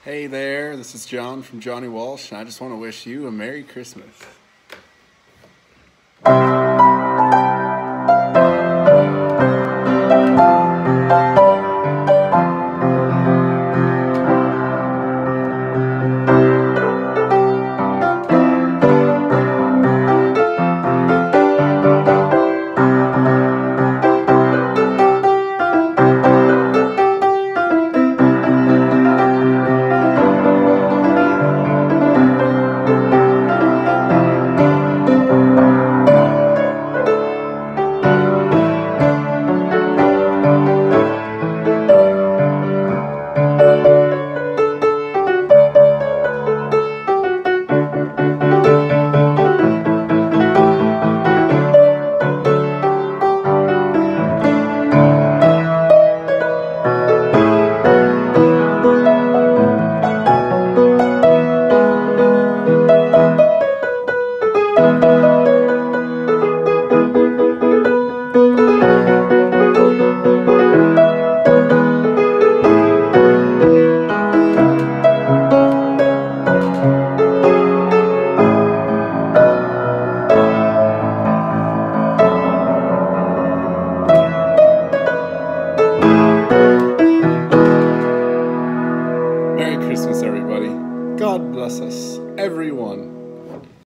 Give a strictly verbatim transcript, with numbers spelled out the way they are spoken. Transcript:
Hey there, this is John from Johnny Walsh, and I just want to wish you a Merry Christmas.